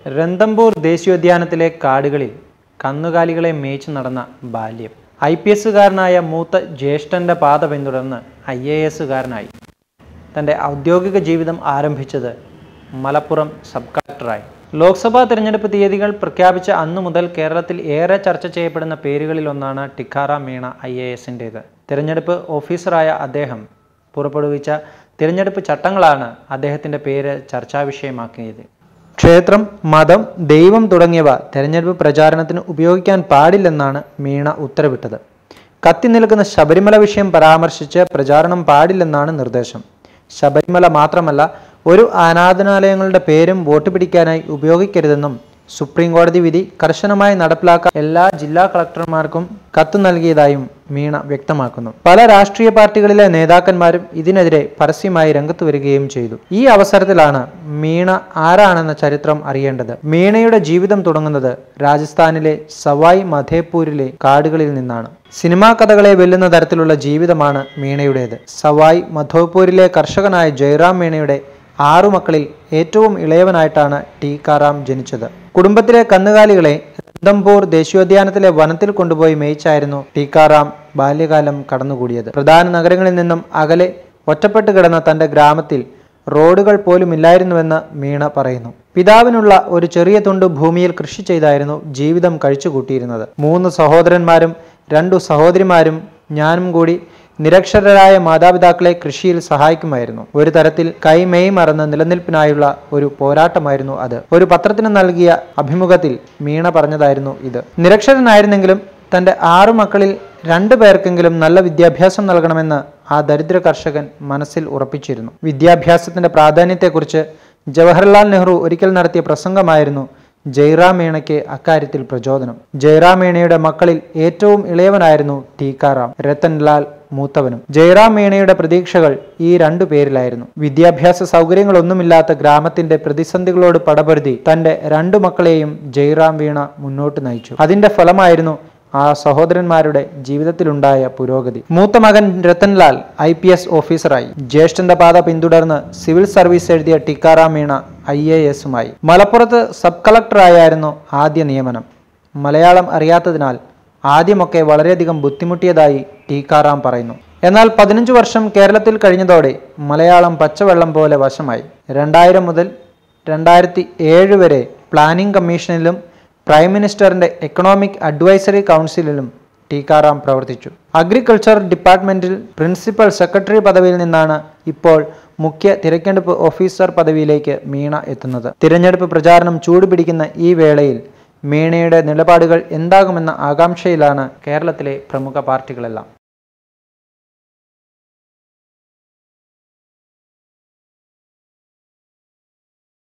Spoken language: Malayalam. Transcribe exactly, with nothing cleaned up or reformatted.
രന്തംബൂർ ദേശീയോദ്യാനത്തിലെ കാടുകളിൽ കന്നുകാലികളെ മേച്ചു നടന്ന ബാല്യം. ഐ പി എസുകാരനായ മൂത്ത ജ്യേഷ്ഠൻ്റെ പാത പിന്തുടർന്ന് ഐ എ എസുകാരനായി. തൻ്റെ ഔദ്യോഗിക ജീവിതം ആരംഭിച്ചത് മലപ്പുറം സബ് കളക്ടറായി. ലോക്സഭാ തിരഞ്ഞെടുപ്പ് തീയതികൾ പ്രഖ്യാപിച്ച അന്നു മുതൽ കേരളത്തിൽ ഏറെ ചർച്ച ചെയ്യപ്പെടുന്ന പേരുകളിലൊന്നാണ് ടിക്കാറാം മീണ ഐ എ എസിൻ്റേത്. തിരഞ്ഞെടുപ്പ് ഓഫീസറായ അദ്ദേഹം പുറപ്പെടുവിച്ച തിരഞ്ഞെടുപ്പ് ചട്ടങ്ങളാണ് അദ്ദേഹത്തിൻ്റെ പേര് ചർച്ചാവിഷയമാക്കിയത്. ക്ഷേത്രം, മതം, ദൈവം തുടങ്ങിയവ തെരഞ്ഞെടുപ്പ് പ്രചാരണത്തിന് ഉപയോഗിക്കാൻ പാടില്ലെന്നാണ് മീണ ഉത്തരവിട്ടത്. കത്തി നിൽക്കുന്ന ശബരിമല വിഷയം പരാമർശിച്ച് പ്രചാരണം പാടില്ലെന്നാണ് നിർദ്ദേശം. ശബരിമല മാത്രമല്ല, ഒരു ആരാധനാലയങ്ങളുടെ പേരും വോട്ട് പിടിക്കാനായി ഉപയോഗിക്കരുതെന്നും സുപ്രീം കോടതി വിധി കർശനമായി നടപ്പിലാക്കാൻ എല്ലാ ജില്ലാ കളക്ടർമാർക്കും കത്ത് നൽകിയതായും മീണ വ്യക്തമാക്കുന്നു. പല രാഷ്ട്രീയ പാർട്ടികളിലെ നേതാക്കന്മാരും ഇതിനെതിരെ പരസ്യമായി രംഗത്ത് വരികയും ചെയ്തു. ഈ അവസരത്തിലാണ് മീണ ആരാണെന്ന ചരിത്രം അറിയേണ്ടത്. മീണയുടെ ജീവിതം തുടങ്ങുന്നത് രാജസ്ഥാനിലെ സവായ് മധേപൂരിലെ കാടുകളിൽ നിന്നാണ്. സിനിമാ കഥകളെ വെല്ലുന്ന തരത്തിലുള്ള ജീവിതമാണ് മീണയുടേത്. സവായ് മധോപൂരിലെ കർഷകനായ ജയറാം മീണയുടെ ആറു മക്കളിൽ ഏറ്റവും ഇളയവനായിട്ടാണ് ടിക്കാറാം ജനിച്ചത്. കുടുംബത്തിലെ കന്നുകാലികളെ രന്തംബൂർ ദേശീയോദ്യാനത്തിലെ വനത്തിൽ കൊണ്ടുപോയി മേയിച്ചായിരുന്നു ടിക്കാറാം ബാല്യകാലം കടന്നുകൂടിയത്. പ്രധാന നഗരങ്ങളിൽ നിന്നും അകലെ ഒറ്റപ്പെട്ട് കിടന്ന തൻ്റെ ഗ്രാമത്തിൽ റോഡുകൾ പോലും ഇല്ലായിരുന്നുവെന്ന് മീണ പറയുന്നു. പിതാവിനുള്ള ഒരു ചെറിയ തുണ്ട് ഭൂമിയിൽ കൃഷി ചെയ്തായിരുന്നു ജീവിതം കഴിച്ചുകൂട്ടിയിരുന്നത്. മൂന്ന് സഹോദരന്മാരും രണ്ടു സഹോദരിമാരും ഞാനും കൂടി നിരക്ഷരരായ മാതാപിതാക്കളെ കൃഷിയിൽ സഹായിക്കുമായിരുന്നു. ഒരു തരത്തിൽ കൈമെയ് മറന്ന് നിലനിൽപ്പിനായുള്ള ഒരു പോരാട്ടമായിരുന്നു അത്. ഒരു പത്രത്തിന് നൽകിയ അഭിമുഖത്തിൽ മീണ പറഞ്ഞതായിരുന്നു ഇത്. നിരക്ഷരനായിരുന്നെങ്കിലും തൻ്റെ ആറു മക്കളിൽ രണ്ടു പേർക്കെങ്കിലും നല്ല വിദ്യാഭ്യാസം നൽകണമെന്ന് ആ ദരിദ്ര കർഷകൻ മനസ്സിൽ ഉറപ്പിച്ചിരുന്നു. വിദ്യാഭ്യാസത്തിന്റെ പ്രാധാന്യത്തെക്കുറിച്ച് ജവഹർലാൽ നെഹ്റു ഒരിക്കൽ നടത്തിയ പ്രസംഗമായിരുന്നു ജയറാം മീണയ്ക്ക് അക്കാര്യത്തിൽ പ്രചോദനം. ജയറാം മീണയുടെ മക്കളിൽ ഏറ്റവും ഇളയവനായിരുന്നു ടിക്കാറാം. രത്തൻലാൽ മൂത്തവനും. ജയറാം മീണയുടെ പ്രതീക്ഷകൾ ഈ രണ്ടു പേരിലായിരുന്നു. വിദ്യാഭ്യാസ സൗകര്യങ്ങളൊന്നുമില്ലാത്ത ഗ്രാമത്തിന്റെ പ്രതിസന്ധികളോട് പടപൊരുതി തന്റെ രണ്ടു മക്കളെയും ജയറാം മീണ മുന്നോട്ട് നയിച്ചു. അതിന്റെ ഫലമായിരുന്നു ആ സഹോദരന്മാരുടെ ജീവിതത്തിലുണ്ടായ പുരോഗതി. മൂത്ത മകൻ രത്തൻലാൽ ഐ പി എസ് ഓഫീസറായി. ജ്യേഷ്ഠന്റെ പാത പിന്തുടർന്ന് സിവിൽ സർവീസ് എഴുതിയ ടിക്കാറാം മീണ ഐ എ എസുമായി. മലപ്പുറത്ത് സബ് കളക്ടറായിരുന്നു ആദ്യ നിയമനം. മലയാളം അറിയാത്തതിനാൽ ആദ്യമൊക്കെ വളരെയധികം ബുദ്ധിമുട്ടിയതായി ടിക്കാറാം പറയുന്നു. എന്നാൽ പതിനഞ്ചു വർഷം കേരളത്തിൽ കഴിഞ്ഞതോടെ മലയാളം പച്ചവെള്ളം പോലെ വശമായി. രണ്ടായിരം മുതൽ രണ്ടായിരത്തി ഏഴ് വരെ പ്ലാനിംഗ് കമ്മീഷനിലും പ്രൈം മിനിസ്റ്ററിന്റെ എക്കണോമിക് അഡ്വൈസറി കൗൺസിലിലും ടിക്കാറാം പ്രവർത്തിച്ചു. അഗ്രികൾച്ചർ ഡിപ്പാർട്ട്മെന്റിൽ പ്രിൻസിപ്പൽ സെക്രട്ടറി പദവിയിൽ നിന്നാണ് ഇപ്പോൾ മുഖ്യ തിരഞ്ഞെടുപ്പ് ഓഫീസർ പദവിയിലേക്ക് മീണ എത്തുന്നത്. തിരഞ്ഞെടുപ്പ് പ്രചാരണം ചൂടുപിടിക്കുന്ന ഈ വേളയിൽ മീണയുടെ നിലപാടുകൾ എന്താകുമെന്ന ആകാംക്ഷയിലാണ് കേരളത്തിലെ പ്രമുഖ പാർട്ടികളെല്ലാം.